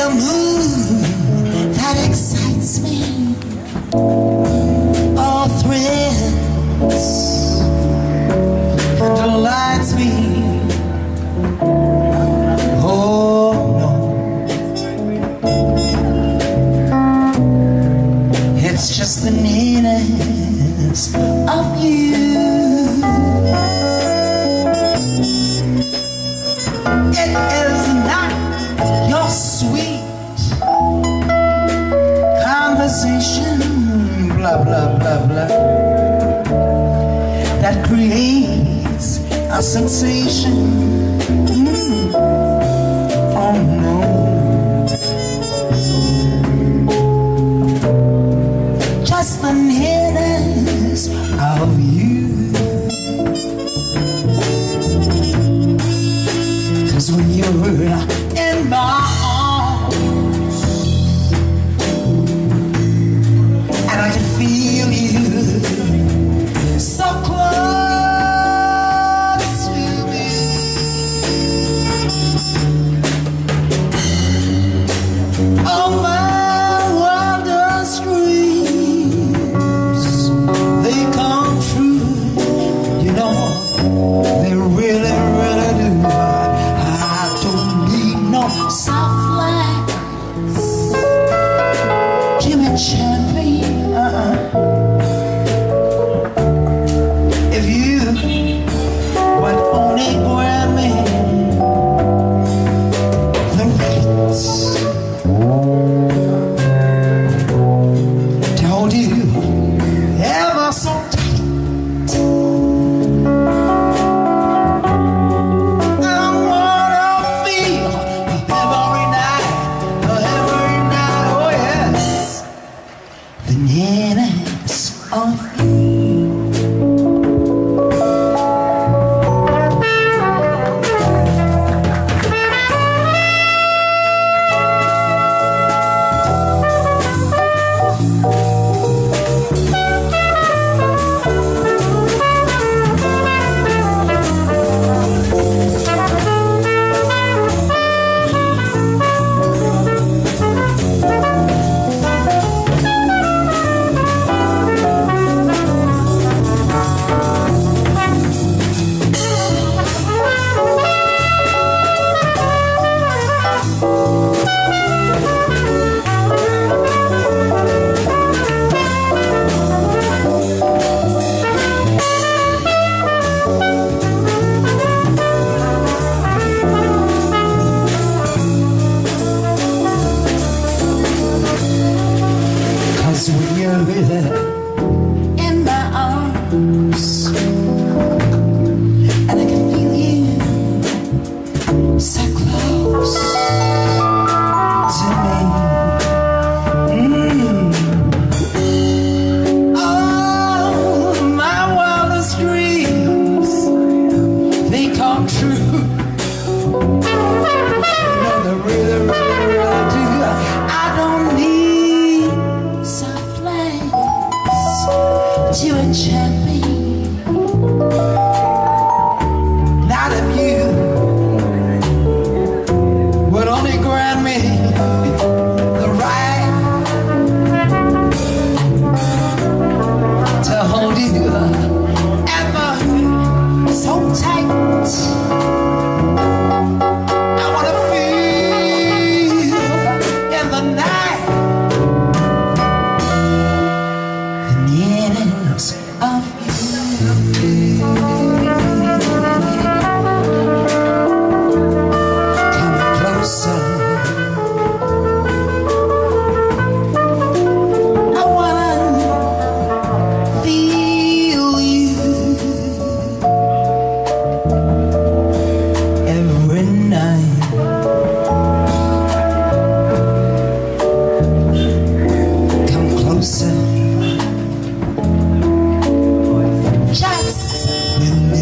a mood that excites me, all thrills and delights me. Oh no, it's just the nearness of you. It is not your sweet conversation, blah, blah, blah, blah, that creates a sensation. Oh no, just the nearness of you. When you're in my arms and I can feel you so close to me, oh my wildest dreams, they come true, you know, they really, really do. Soft lights, Jimmy Champion. If you would only grant me the right to hold you ever so tight. When you're in my arms and I can feel you so close to me, oh, my wildest dreams, they come true. You know they really, really, really do. I don't need soft lights to enchant me. Not if you would only grant me the right to hold you ever so tight. I wanna feel in the night the nearness of you. Come closer. I wanna feel you every night. Come closer. Just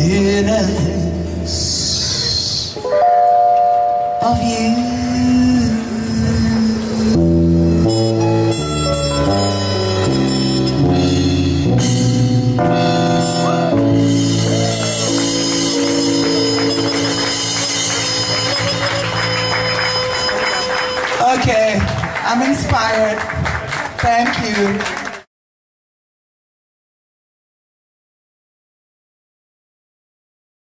Okay, I'm inspired. Thank you.